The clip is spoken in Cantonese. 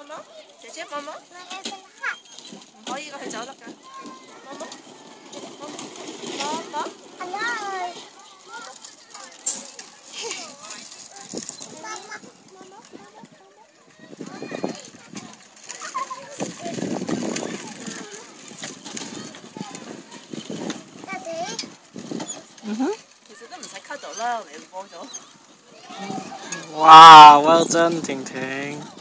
摸，姐姐摸摸。唔可以㗎，佢走得㗎。摸摸，摸摸。嗯哼，其實都唔使 cut 到啦，你摸咗。哇，well done，婷婷。